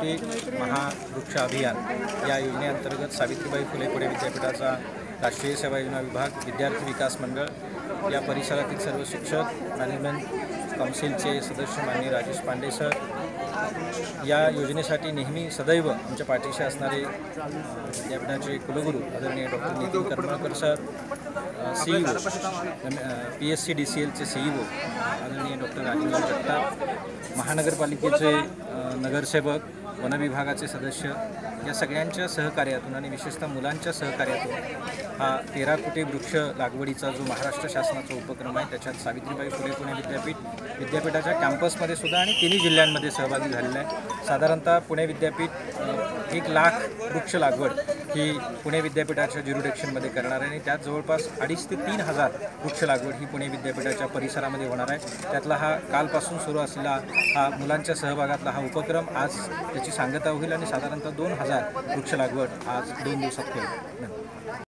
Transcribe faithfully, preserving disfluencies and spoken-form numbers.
कोटी महावृक्ष अभियान या योजनेअंतर्गत सावित्रीबाई फुले पुणे विद्यापीठाचा राष्ट्रीय सेवा योजना विभाग, विद्यार्थी विकास मंडळ, या परिसरातील सर्व शिक्षक, मॅनेजमेंट काउन्सिलचे सदस्य माननीय राजेश पांडे सर, या योजनेसाठी नेहमी सदैव आमच्या पाठीशी असणारे विद्यापीठाचे कुलगुरू आदरणीय doctor Nitin Karmalkar sir, C E O P S C D C एलचे सी ई ओ आदरणीय डॉक्टर राजेंद्र जगताप, महानगरपालिकेचे नगरसेवक, वन विभागाचे सदस्य, या सगळ्यांच्या सहकार्यातून आणि विशेषतः मुलांच्या सहकार्यातून हा तेरा कोटी वृक्ष लागवडीचा जो महाराष्ट्र शासनाचा उपक्रम आहे त्याच्यात सावित्रीबाई फुले पुणे विद्यापीठ विद्यापीठाच्या कॅम्पसमध्ये सुद्धा आणि तिन्ही जिल्ह्यांमध्ये सहभागी झालेला आहे। साधारणतः पुणे विद्यापीठ एक लाख वृक्ष लागवड ही पुणे विद्यापीठाच्या ज्युरिडिक्शनमध्ये करणार आहे आणि त्यात जवळपास अडीच ते तीन हजार वृक्ष लागवड ही पुणे विद्यापीठाच्या परिसरामध्ये होणार आहे। त्यातला हा कालपासून सुरू असलेला हा मुलांच्या सहभागातला हा उपक्रम आज त्याची सांगता होईल आणि साधारणतः दोन हजार वृक्ष लागवड आज दोन दिवसात होईल।